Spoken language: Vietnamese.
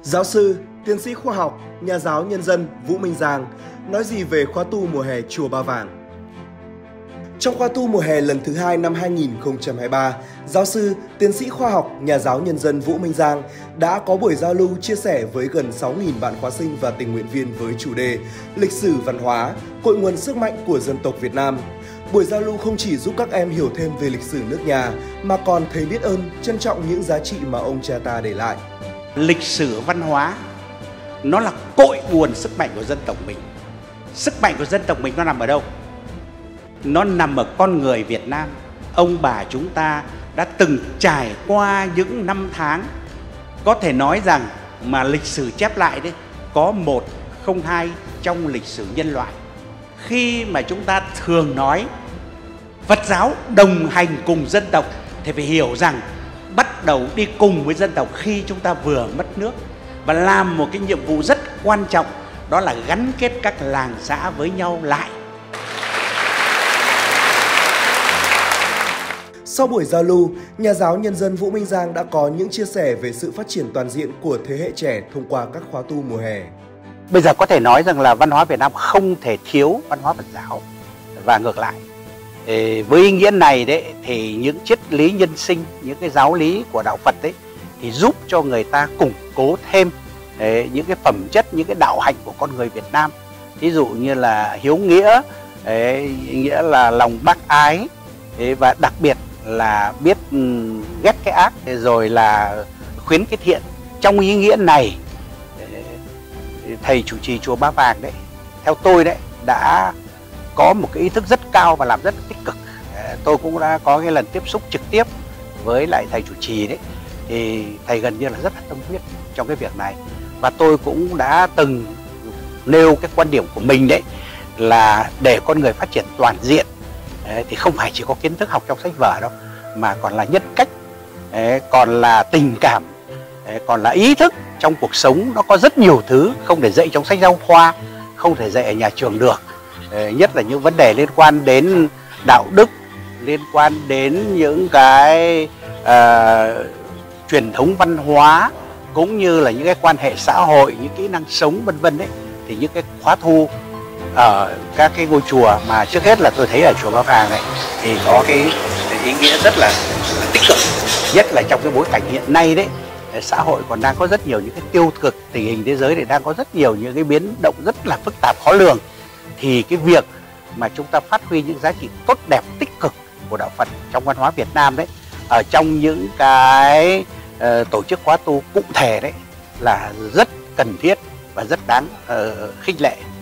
Giáo sư, tiến sĩ khoa học, nhà giáo nhân dân Vũ Minh Giang nói gì về khóa tu mùa hè Chùa Ba Vàng? Trong khóa tu mùa hè lần thứ 2 năm 2023, giáo sư, tiến sĩ khoa học, nhà giáo nhân dân Vũ Minh Giang đã có buổi giao lưu chia sẻ với gần 6.000 bạn khóa sinh và tình nguyện viên với chủ đề Lịch sử văn hóa, cội nguồn sức mạnh của dân tộc Việt Nam. Buổi giao lưu không chỉ giúp các em hiểu thêm về lịch sử nước nhà, mà còn thấy biết ơn, trân trọng những giá trị mà ông cha ta để lại. Lịch sử văn hóa, nó là cội nguồn sức mạnh của dân tộc mình. Sức mạnh của dân tộc mình nó nằm ở đâu? Nó nằm ở con người Việt Nam. Ông bà chúng ta đã từng trải qua những năm tháng, có thể nói rằng mà lịch sử chép lại đấy, có 1 không 2 trong lịch sử nhân loại. Khi mà chúng ta thường nói Phật giáo đồng hành cùng dân tộc thì phải hiểu rằng bắt đầu đi cùng với dân tộc khi chúng ta vừa mất nước, và làm một cái nhiệm vụ rất quan trọng, đó là gắn kết các làng xã với nhau lại. Sau buổi giao lưu, nhà giáo nhân dân Vũ Minh Giang đã có những chia sẻ về sự phát triển toàn diện của thế hệ trẻ thông qua các khóa tu mùa hè. Bây giờ có thể nói rằng là văn hóa Việt Nam không thể thiếu văn hóa Phật giáo và ngược lại. Với ý nghĩa này đấy thì những triết lý nhân sinh, những cái giáo lý của đạo Phật đấy thì giúp cho người ta củng cố thêm những cái phẩm chất, những cái đạo hạnh của con người Việt Nam. Ví dụ như là hiếu nghĩa, nghĩa là lòng bác ái, và đặc biệt là biết ghét cái ác, rồi là khuyến cái thiện. Trong ý nghĩa này, thầy chủ trì chùa Ba Vàng đấy, theo tôi đấy, đã có một cái ý thức rất cao và làm rất tích cực. Tôi cũng đã có cái lần tiếp xúc trực tiếp với lại thầy chủ trì đấy, thì thầy gần như là rất là tâm huyết trong cái việc này. Và tôi cũng đã từng nêu cái quan điểm của mình đấy, là để con người phát triển toàn diện thì không phải chỉ có kiến thức học trong sách vở đâu, mà còn là nhân cách, còn là tình cảm, còn là ý thức trong cuộc sống. Nó có rất nhiều thứ không thể dạy trong sách giáo khoa, không thể dạy ở nhà trường được. Nhất là những vấn đề liên quan đến đạo đức, liên quan đến những cái truyền thống văn hóa, cũng như là những cái quan hệ xã hội, những kỹ năng sống vân vân đấy. Thì những cái khóa thu ở các cái ngôi chùa, mà trước hết là tôi thấy ở chùa Ba Vàng này thì có cái ý nghĩa rất là tích cực, nhất là trong cái bối cảnh hiện nay đấy, xã hội còn đang có rất nhiều những cái tiêu cực, tình hình thế giới thì đang có rất nhiều những cái biến động rất là phức tạp khó lường. Thì cái việc mà chúng ta phát huy những giá trị tốt đẹp tích cực của đạo Phật trong văn hóa Việt Nam đấy, ở trong những cái tổ chức khóa tu cụ thể đấy, là rất cần thiết và rất đáng khích lệ.